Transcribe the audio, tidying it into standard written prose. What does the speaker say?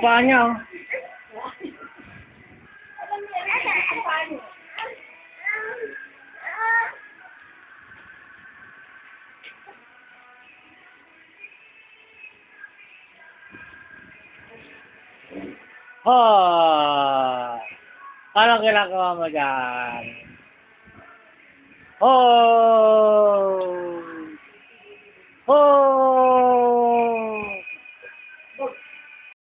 paa niya, oh. Oh! Anong ginagawa mo dyan? Oh! Oh!